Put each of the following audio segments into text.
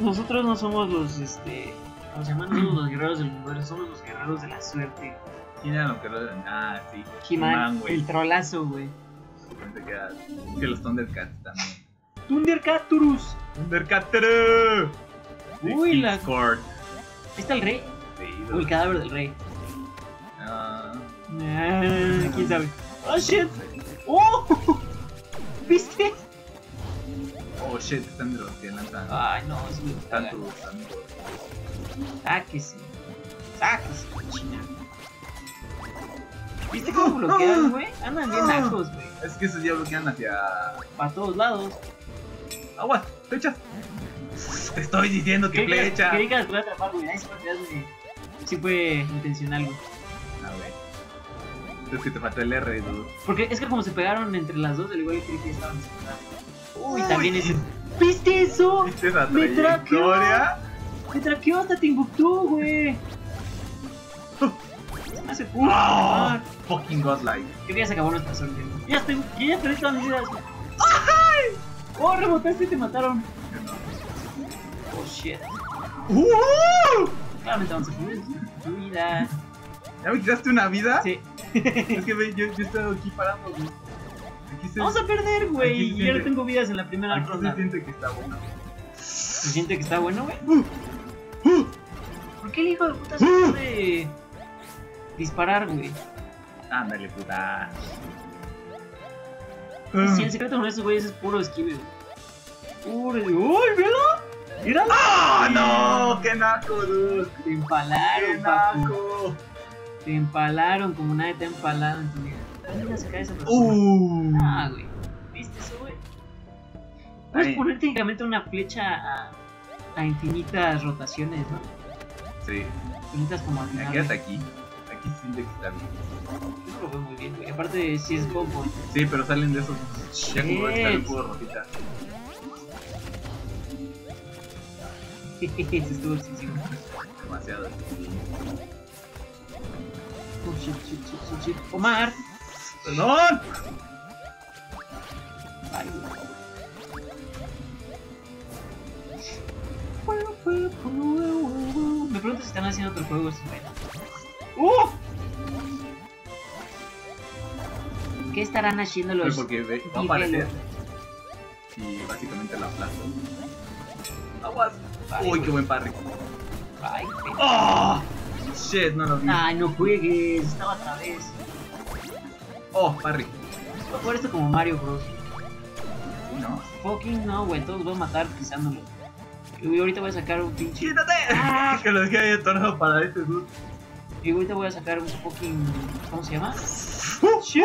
nosotros no somos los, ¿cómo se llaman? No somos los guerreros del universo, somos los guerreros de la suerte. ¿Quién era lo que lo... Ah, sí. He-Man, güey. el trolazo, güey. Pensé que los Thundercats también. Thundercaturus. ¡Thundercaturu! Uy, la... Cord. ¿Ahí está el rey? Sí, O el cadáver del rey. Ah, ¿Quién sabe? ¡Oh, shit! ¡Oh! ¿Viste? oh shit, están de los que lanzan. Ay, no, eso me Están caga. tus amigos. Sáquese. Sáquese, cochina. ¿Viste cómo bloquean, güey? Andan bien nacos, güey. Es que esos ya bloquean hacia. Para todos lados. ¡Aguas! ¡Flechas! Te estoy diciendo que flecha. Creí que las podía atrapar, güey. Ahí sí fue intencional, güey. A ver. Es que te faltó el R, dude. Porque es que como se pegaron entre las dos, al igual que creí que estaban separadas. Uy, Uy. también ese. ¿Viste eso? ¿Viste esa Me trayectoria? Me traqueó hasta Timbuktu, güey. Se me hace puto. Oh, fucking godlike. Creo que ya se acabó nuestra suerte, güey. Ya perdí todas mis vidas, güey. ¡Ay! Oh, rebotaste y te mataron. Oh, shit. Claramente vamos a perder tu vida. ¿Ya me quitaste una vida? Sí. Es que ve, yo estoy aquí parando, güey. Aquí se, Vamos a perder, aquí güey. se Y ya siente- no tengo vidas en la primera aquí ronda. se siente que está bueno. ¿Se siente que está bueno, güey? ¿Por qué el hijo de puta se puede disparar, güey? Ándale, puta. Si el secreto con esos güeyes es puro esquive, güey. ¡Uy, míralo! ¡Míralo! ¡Ah, no! ¡Qué naco, dude! Te ¡Qué empalaron, papu. naco! Te empalaron como nadie te ha empalado en tu vida. ¿Dónde se cae esa persona? Ah, güey. ¿Viste eso, güey? Puedes Ay. poner técnicamente una flecha a infinitas rotaciones, ¿no? Sí. Infinitas como al Ya final. quédate aquí. Aquí se siente que está bien. Yo lo veo muy bien, güey. Aparte, si es combo. Sí, pero salen de esos. Ya como Shit. está el puro rosita. Se estuvo excesivo. Demasiado. Oh, shit, shit, shit, shit, shit. Omar. ¡Perdón! Ay, güey. Me pregunto si están haciendo otro juego estos güeyes. ¿Qué estarán haciendo los Porque va a aparecer. Y básicamente la aplasto. ¡Aguas! ¡Uy, qué buen parry! Ay, güey. ¡Oh! ¡Shit! No lo vi. Ay, no juegues, estaba otra vez. ¡Oh, parry! Voy a jugar esto como Mario Bros. ¿No? Fucking no, güey, todos los voy a matar pisándolo. Y ahorita voy a sacar un pinche. ¡Quítate! Que lo dejé ahí atorado para este dude. Y ahorita voy a sacar un fucking. ¿Cómo se llama? ¡Shit!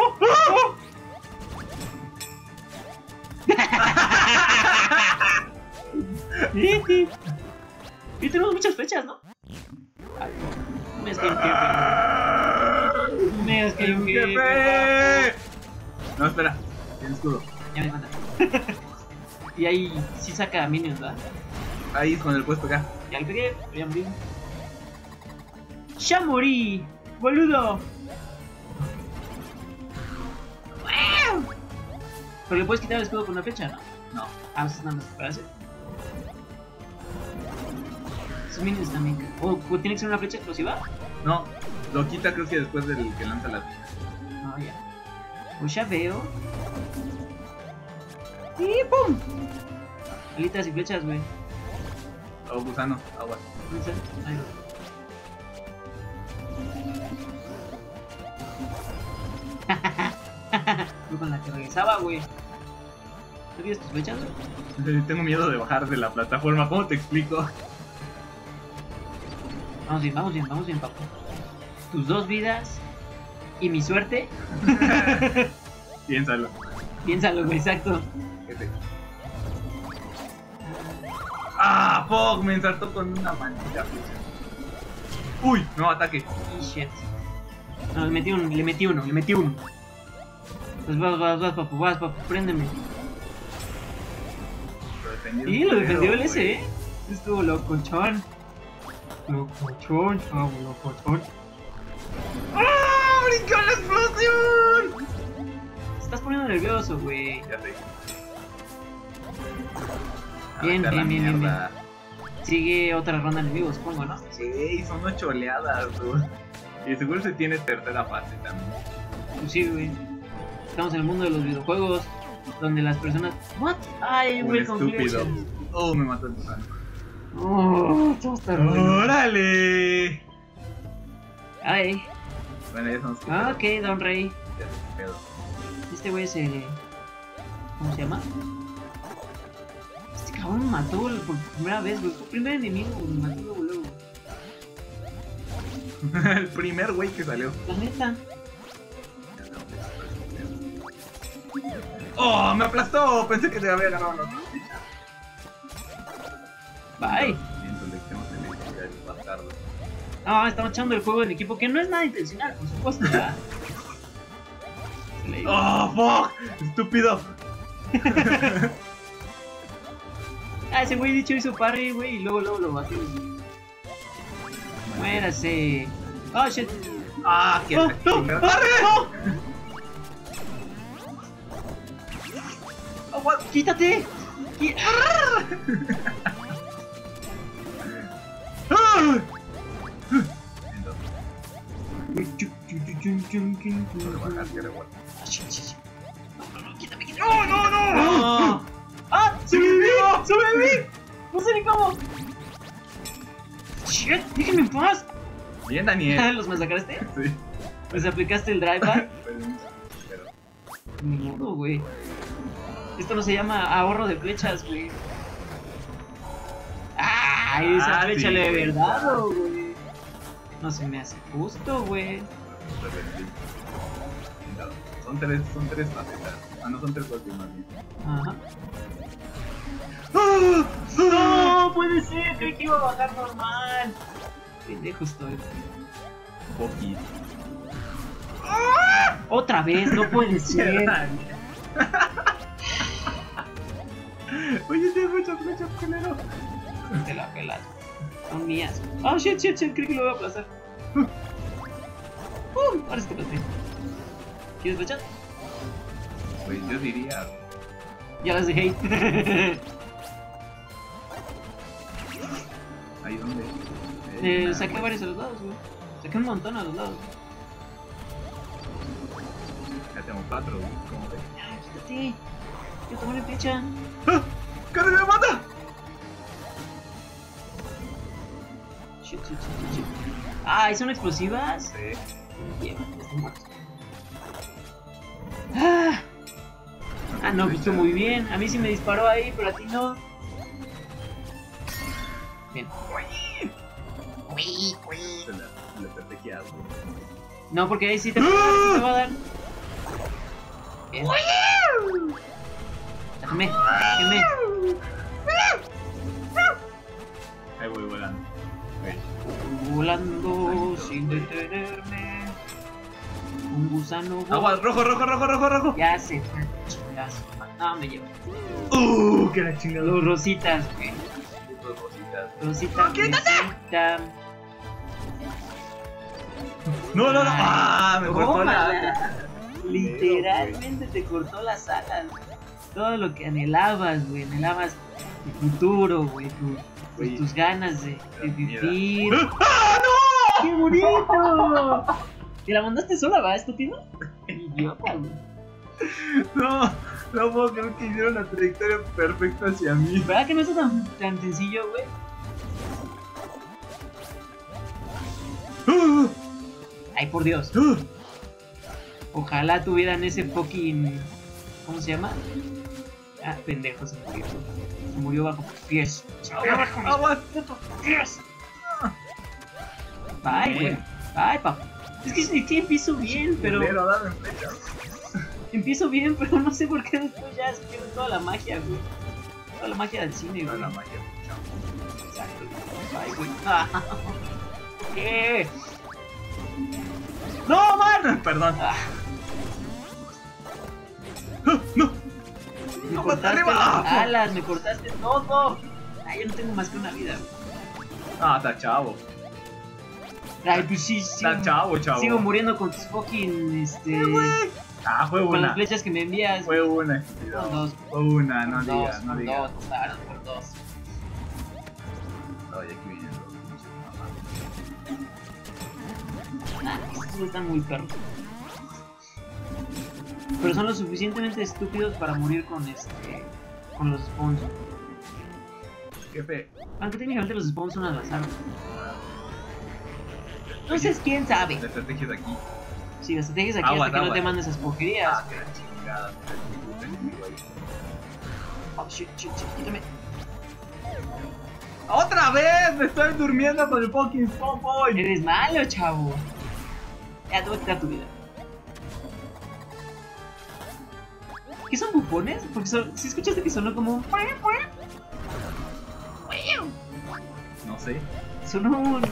Y tenemos muchas fechas, ¿no? Ay, no. Me es que hay un jefe. Me es que hay un jefe. ¡Jefe! No, espera. Tiene escudo. Ya me manda. Y ahí sí saca minions, ¿verdad? Ahí con el puesto acá. Ya le pegué, pero ya morí. ¡Ya morí! ¡Boludo! Pero le puedes quitar el escudo con una flecha, ¿no? No. Ah, eso es nada más para hacer. Esos minions también. ¿O tiene que ser una flecha explosiva? No. Lo quita creo que después del que lanza la flecha. No, ya. Pues ya veo. ¡Y pum! Alitas y flechas, güey. Oh, gusano. Aguas. ¿Dónde está? Ahí va. Fue con la que regresaba, güey. ¿No viste tus flechas, güey? Tengo miedo de bajar de la plataforma. ¿Cómo te explico? Vamos bien, papu. Tus 2 vidas y mi suerte. Piénsalo. Piénsalo, güey, exacto. Jefe. ¡Ah! ¡Fuck! Me ensartó con una maldita flecha. ¡Uy! No, ataque. Y shit. No, le metí uno. Pues vas, papu, préndeme. Y lo defendió el S, Estuvo locochón. Locochón, chavo, locochón. ¡Ah! ¡Brincó la explosión! Te estás poniendo nervioso, güey. Ya sé. Bien, A la bien. mierda. Sigue otra ronda de enemigos, supongo, ¿no? Sí, son 8 oleadas, dude. Y seguro se tiene tercera fase también. Pues sí, güey. Estamos en el mundo de los videojuegos, donde las personas... ¿What? Ay, Un güey, estúpido. Oh, me mató el gusano. Oh, todo está bueno. ¡Órale! Ay. Bueno, ya somos Ok, Don Rey. Ya se pedo. Este güey es el... ¿Cómo se llama? Este cabrón me mató por primera vez, güey. Fue el primer enemigo, me mató luego. El primer güey que salió. La neta. ¡Oh! ¡Me aplastó! Pensé que te había ganado la otra. Bye. Mientras le echemos el bastardo. No, estamos echando el juego en equipo, que no es nada intencional, por supuesto. ¿Verdad? ¡Oh, fuck! ¡Estúpido! Ah, ese güey dicho hizo parry, güey, y luego lo batió. Muérase. Oh, shit. ¡Ah, qué ¡No! ¡Corre! ¡No! Oh, what? ¡Quítate! ¡No, no, no! ¡Ah! ¡Sobreviví! ¡Sobreviví! No sé ni cómo. ¡Shit! ¡Déjenme en paz! Bien, Daniel. ¿Los masacraste? Sí. ¿Pues aplicaste el drive-by? Pero... Ni modo, güey. Esto no se llama ahorro de flechas, güey. ¡Ah! Esa flecha sí, le güey. he dado, güey. No se me hace justo, güey. Son tres facetas. Ah, no, son tres últimas. Ajá. ¡No! ¡Puede ser! Creí que iba a bajar normal. Pendejo estoy. Poquito. Otra vez, no puede ser. Oye, tienes muchas flechas, culero. Te la pelas. Son mías. Oh, shit, creí que lo voy a aplastar. Ahora sí te aplasté. ¿Quieres flechas? Pues yo diría. Ya las dejé. ¿Ahí dónde? Saqué varios a los lados, güey. Saqué un montón a los lados. Ya tengo 4, güey. ¿Cómo ves? Ay, quítate. Yo tomé la flecha. ¡Ah! ¡Casi me mata! Shit. Ah, ¿son explosivas? Sí. Bien, están muertos. Ah, no, visto muy bien. A mí sí me disparó ahí, pero a ti no. Bien. Se la estrategia, güey. No, porque ahí sí te va a dar. Bien. Déjame. Ahí voy volando. Güey. Volando sin detenerme. Un gusano. ¡Agua! ¡Rojo! Ya se fue. Chingazo. No, me llevo. ¡Que la chingada! Los rositas, güey. Dos cositas. Rosita. ¡No, quítate! Rosita. ¡No! ¡Ah! Me cortó la... Tómala. Literalmente te cortó las alas. Todo lo que anhelabas, güey. Anhelabas el futuro, güey. Tus ganas de vivir. ¡Ah, no! ¡Qué bonito! ¿Te la mandaste sola, va, estúpido? Idiota, güey. No puedo creer que hicieron la trayectoria perfecta hacia mí. ¿Verdad que no es tan sencillo, güey? Ay, por Dios. Ojalá tuvieran ese fucking... ¿Cómo se llama? Ah, pendejo, se murió. Se murió bajo tus pies. Se murió bajo mis putos pies. Bye, güey. Bye, papá. Es que empiezo bien, pero... Dame flechas. Empiezo bien, pero no sé por qué después ya se pierde toda la magia, güey. Toda la magia del cine, No, güey. la magia. Exacto. Bye, güey. Ah, ¿qué? ¡No, man! Perdón. Ah, ¡No! me ¡No, cortaste arriba! las alas, me cortaste todo. Ay, yo no tengo más que una vida, güey. Ah, está chavo. Ay, pues sí, Está chavo. sigo muriendo con tus fucking, Ah, fue con las una. flechas que me envías. Fue una, estúpido. Con dos. Fue una, no Con digas, no dos, digas. claro, por dos. Oh, y aquí vienen los pinches mamados. Estos están muy perros. Pero son lo suficientemente estúpidos para morir con con los spawns. Jefe. Aunque técnicamente los spawns son al azar. Entonces, ¿quién sabe? La estrategia de aquí. Si la estrategia es aquí Aguas, hasta que no aguas. te mandes esas porquerías. Ah, que la chingada. Oh, shit, quítame. ¡Otra vez! ¡Me estoy durmiendo con el fucking spawn point! Eres malo, chavo. Ya te voy a quitar tu vida. ¿Qué son bufones? Porque si escuchaste que sonó como un... No sé. Sonó un...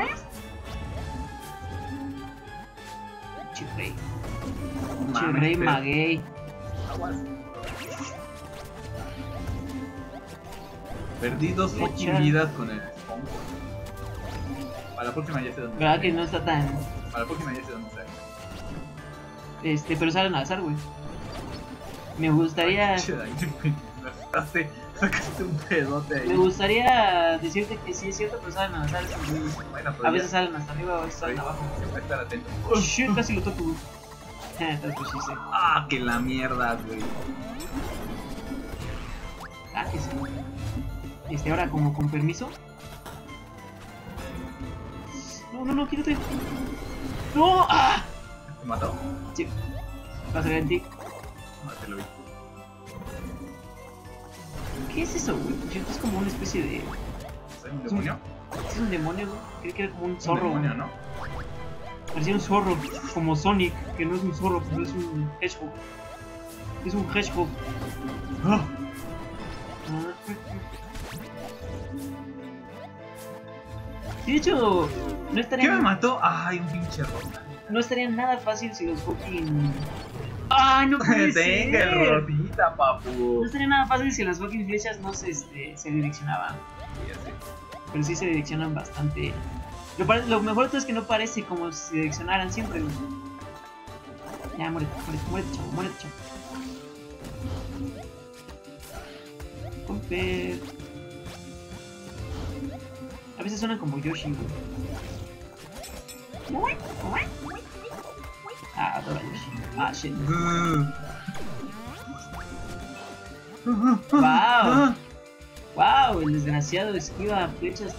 Chirrey. Chirrey pero- maguey. Aguas. Perdí 2 fucking Echa. vidas con el spawn point. Para la próxima ya sé dónde ¿Verdad está. que no está tan... Para la próxima ya sé dónde está. Pero salen al azar, güey. Me gustaría... Sacaste un pedote ahí. Me gustaría decirte que sí es cierto, pero salen al azar esos güeyes. Bueno, pero A veces ya salen hasta arriba, a veces salen abajo. siempre estar atento. Oh shit, casi lo toco, güey. Pero pues sí sé. Ah, que la mierda, güey. Ah, que sí. Ahora como con permiso. No, quítate. ¡No! ¡Ah! ¿Te mató? Sí. Pasa en ti. No, te lo vi. ¿Qué es eso, güey? Siento es como una especie de... ¿Soy un demonio? Es un demonio, güey. Creí que era como un Un zorro. demonio, güey. ¿no? Parecía un zorro, como Sonic, que no es un zorro, pero es un hedgehog. Es un hedgehog. Ah, Sí, de hecho, no ¿qué estaría, me mató? Ay, un pinche rota. no estaría nada fácil si los fucking... ¡Ay, no puede Tenga ser! rotita, papu. No estaría nada fácil si las fucking flechas no se direccionaban. Ya sé. Pero sí se direccionan bastante. Lo mejor de todo es que no parece como si se direccionaran siempre, güey. Ya, muérete, chavo. Comper. A veces suenan como Yoshi, güey. Ah, adoro a Yoshi. Ah, shit. Wow. Wow, el desgraciado esquiva flechas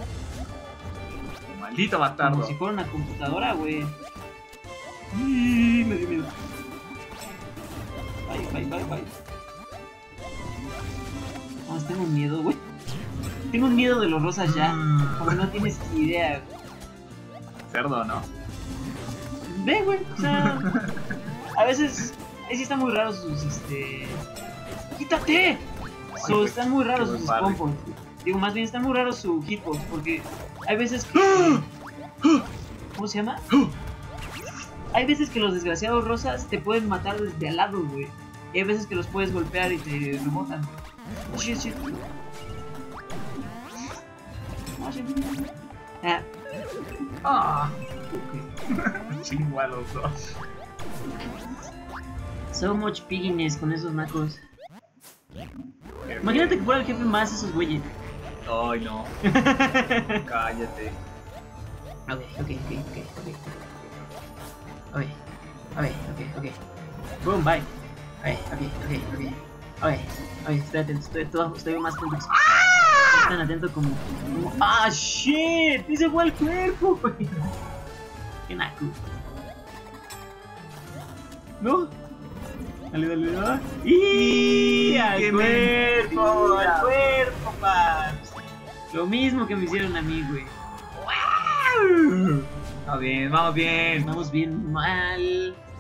Maldito como bastardo. si fuera una computadora, güey. Me dio miedo. Bye. Vamos, tengo miedo, güey. Tengo miedo de los rosas ya. Como no tienes ni idea. Cerdo, ¿no? Ve, güey. O sea, a veces ahí sí están muy raros sus ¡quítate! Están muy raros Qué sus buen spawn points. Digo, más bien están muy raros su hitbox porque hay veces que... ¿Cómo se llama? Hay veces que los desgraciados rosas te pueden matar desde al lado, güey. Y hay veces que los puedes golpear y te rebotan. Shit. Ah, Ah. Chingo a los dos. so much pigginess con esos nacos. Imagínate que fuera el jefe más esos güeyes. Ay, no. Cállate. Ok. Boom, bye. Ok, estoy atento, estoy más atento. Estoy tan atento como... ¡Ah, shit! ¡Ese fue el cuerpo, güey! ¡Qué naco! ¡No! Dale. ¡Y! ¡Al ¡Qué cuerpo! mentira! ¡Al cuerpo, paps! Lo mismo que me hicieron a mí, güey. Vamos bien. Vamos bien mal.